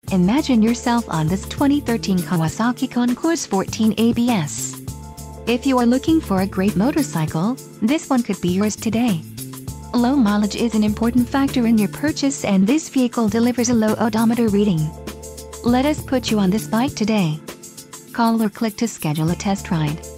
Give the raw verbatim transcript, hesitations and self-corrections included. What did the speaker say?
Imagine yourself on this twenty thirteen Kawasaki Concours fourteen A B S. If you are looking for a great motorcycle, this one could be yours today. Low mileage is an important factor in your purchase, and this vehicle delivers a low odometer reading. Let us put you on this bike today. Call or click to schedule a test ride.